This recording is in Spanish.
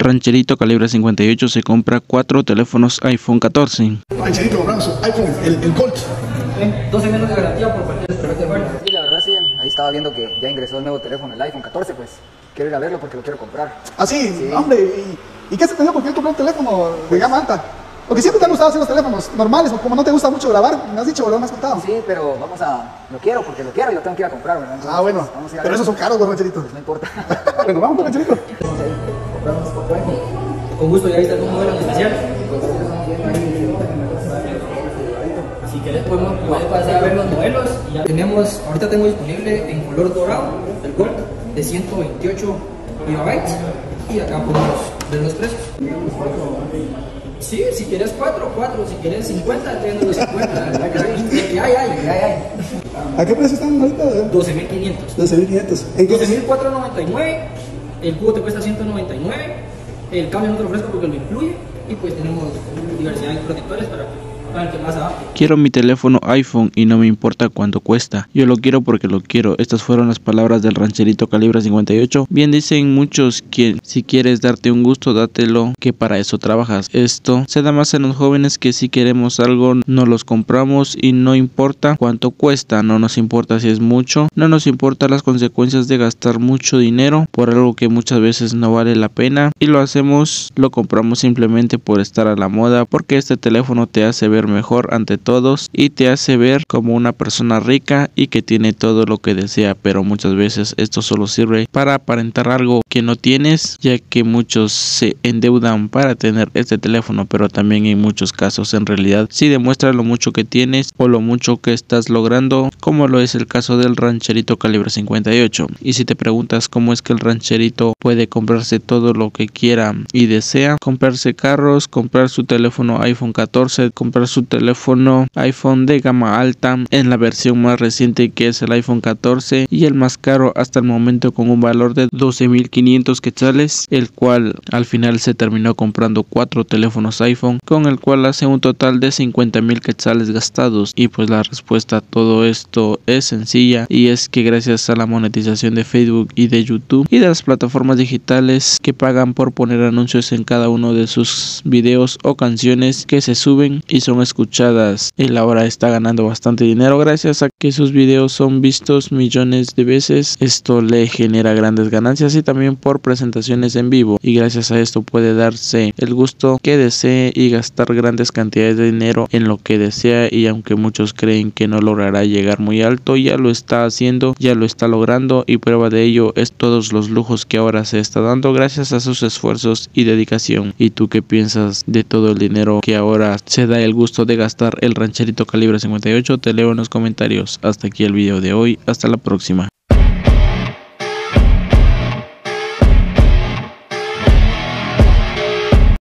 Rancherito Calibre 58 se compra 4 teléfonos iPhone 14. Rancherito, compramos iPhone, el Colt. 12 meses de garantía por cualquier desperfecto. Sí, la verdad sí, ahí estaba viendo que ya ingresó el nuevo teléfono, el iPhone 14, pues quiero ir a verlo porque lo quiero comprar. Ah, sí, hombre, ¿y qué se te dio por qué comprar un teléfono de gama alta? Porque siempre te han gustado hacer los teléfonos normales, o como no te gusta mucho grabar, me has dicho, ¿verdad? Me has contado. Sí, pero lo quiero porque lo quiero y lo tengo que ir a comprar, ¿verdad? Entonces, bueno, pero esos son caros los rancheritos. No importa. Bueno, vamos con rancherito. Con gusto, ya viste algún modelo en especial. Si querés puedes pasar a ver los modelos. Ya tenemos, ahorita tengo disponible en color dorado, el Gold, de 128 GB. Y acá podemos ver los precios. Sí, si quieres 4, si quieres 50, te vendo los 50. Hay. ¿A qué precio están ahorita? 12.500. 12.500. ¿En qué? 12.499. El cubo te cuesta 199. El cambio no te lo ofrezco porque lo incluye. Y pues tenemos diversidad de protectores para el que más adapte. Quiero mi teléfono iPhone y no me importa cuánto cuesta. Yo lo quiero porque lo quiero. Estas fueron las palabras del Rancherito Calibre 58. Bien dicen muchos que si quieres darte un gusto, dátelo, que para eso trabajas. Esto se da más en los jóvenes que si queremos algo, no los compramos y no importa cuánto cuesta. No nos importa si es mucho. No nos importa las consecuencias de gastar mucho dinero por algo que muchas veces no vale la pena. Y lo compramos simplemente por estar a la moda, porque este teléfono te hace ver mejor ante todos y te hace ver como una persona rica y que tiene todo lo que desea, pero muchas veces esto solo sirve para aparentar algo que no tienes, ya que muchos se endeudan para tener este teléfono, pero también en muchos casos en realidad sí demuestra lo mucho que tienes o lo mucho que estás logrando, como lo es el caso del Rancherito Calibre 58. Y si te preguntas cómo es que el rancherito puede comprarse todo lo que quiera y desea, comprarse carros, comprar su teléfono iPhone 14, comprar su teléfono iPhone de gama alta en la versión más reciente, que es el iPhone 14, y el más caro hasta el momento con un valor de 12.500 quetzales, el cual al final se terminó comprando 4 teléfonos iPhone, con el cual hace un total de 50.000 quetzales gastados. Y pues la respuesta a todo esto es sencilla, y es que gracias a la monetización de Facebook y de YouTube y de las plataformas digitales que pagan por poner anuncios en cada uno de sus videos o canciones que se suben y son escuchadas, él ahora está ganando bastante dinero gracias a que sus videos son vistos millones de veces. Esto le genera grandes ganancias y también por presentaciones en vivo, y gracias a esto puede darse el gusto que desee y gastar grandes cantidades de dinero en lo que desea. Y aunque muchos creen que no logrará llegar muy alto, ya lo está haciendo, ya lo está logrando, y prueba de ello es todos los lujos que ahora se está dando gracias a sus esfuerzos y dedicación. ¿Y tú qué piensas de todo el dinero que ahora se da el gusto de gastar el Rancherito Calibre 58? Te leo en los comentarios. Hasta aquí el video de hoy, hasta la próxima.